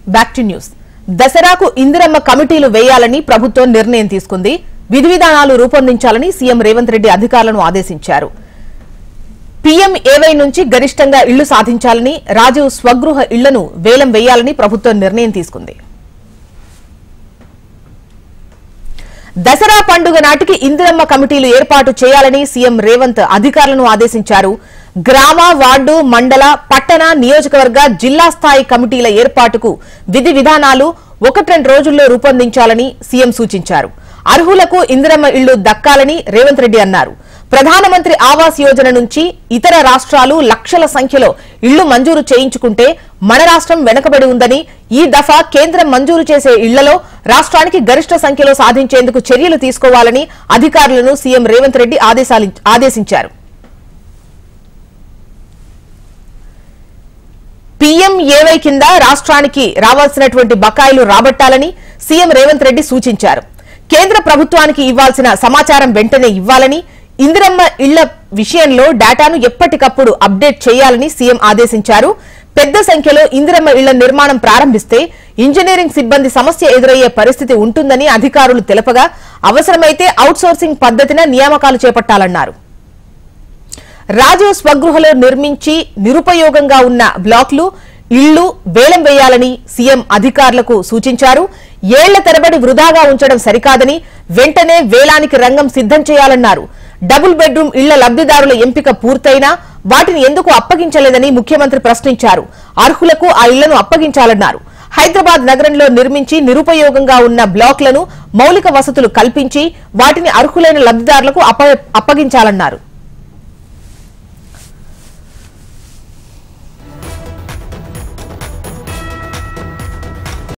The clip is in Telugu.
Back to news. దసరాకు ఇందిరమ్మ కమిటీలు వేయాలని ప్రభుత్వం నిర్ణయం తీసుకుంది. విధి విధానాలు రూపొందించాలని సీఎం రేవంత్ రెడ్డి అధికారులను ఆదేశించారు. పీఎంఏవై నుంచి గరిష్టంగా ఇళ్లు సాధించాలని, రాజీవ్ స్వగృహ ఇళ్లను వేలం వేయాలని ప్రభుత్వం నిర్ణయం తీసుకుంది. దసరా పండుగ నాటికి ఇందిరమ్మ కమిటీలు ఏర్పాటు చేయాలని సీఎం రేవంత్ అధికారులను ఆదేశించారు. గ్రామ, వార్డు, మండల, పట్టణ, నియోజకవర్గ, జిల్లా స్థాయి కమిటీల ఏర్పాటుకు విధి విధానాలు 1-2 రోజుల్లో రూపొందించాలని సీఎం సూచించారు. అర్హులకు ఇందిరమ్మ ఇళ్లు దక్కాలని రేవంత్ రెడ్డి అన్నారు. ప్రధానమంత్రి ఆవాస్ యోజన నుంచి ఇతర రాష్ట్రాలు లక్షల సంఖ్యలో ఇళ్లు మంజూరు చేయించుకుంటే మన రాష్ట్రం వెనుకబడి ఉందని, ఈ దఫా కేంద్రం మంజూరు చేసే ఇళ్లలో రాష్ట్రానికి గరిష్ట సంఖ్యలో సాధించేందుకు చర్యలు తీసుకోవాలని అధికారులను సీఎం రేవంత్ రెడ్డి ఆదేశించారు. పీఎంఏవై కింద రాష్ట్రానికి రావాల్సినటువంటి బకాయిలు రాబట్టాలని సీఎం రేవంత్ రెడ్డి సూచించారు. కేంద్ర ప్రభుత్వానికి ఇవ్వాల్సిన సమాచారం వెంటనే ఇవ్వాలని, ఇందిరమ్మ ఇళ్ల విషయంలో డేటాను ఎప్పటికప్పుడు అప్డేట్ చేయాలని సీఎం ఆదేశించారు. పెద్ద సంఖ్యలో ఇందిరమ్మ ఇళ్ల నిర్మాణం ప్రారంభిస్తే ఇంజనీరింగ్ సిబ్బంది సమస్య ఎదురయ్యే పరిస్థితి ఉంటుందని అధికారులు తెలపగా, అవసరమైతే అవుట్సోర్సింగ్ పద్ధతిన నియామకాలు చేపట్టాలన్నారు. రాజీవ్ స్వగృహలో నిర్మించి నిరుపయోగంగా ఉన్న బ్లాక్లు, ఇళ్లు వేలం వేయాలని సీఎం అధికారులకు సూచించారు. ఏళ్ల తరబడి వృధాగా ఉంచడం సరికాదని, వెంటనే వేలానికి రంగం సిద్దం చేయాలన్నారు. డబుల్ బెడ్రూమ్ ఇళ్ల లబ్దిదారుల ఎంపిక పూర్తయినా వాటిని ఎందుకు అప్పగించలేదని ముఖ్యమంత్రి ప్రశ్నించారు. అర్హులకు ఆ ఇళ్లను అప్పగించాలన్నారు. హైదరాబాద్ నగరంలో నిర్మించి నిరుపయోగంగా ఉన్న బ్లాక్లను మౌలిక వసతులు కల్పించి వాటిని అర్హులైన లబ్దిదారులకు అప్పగించాలన్నారు.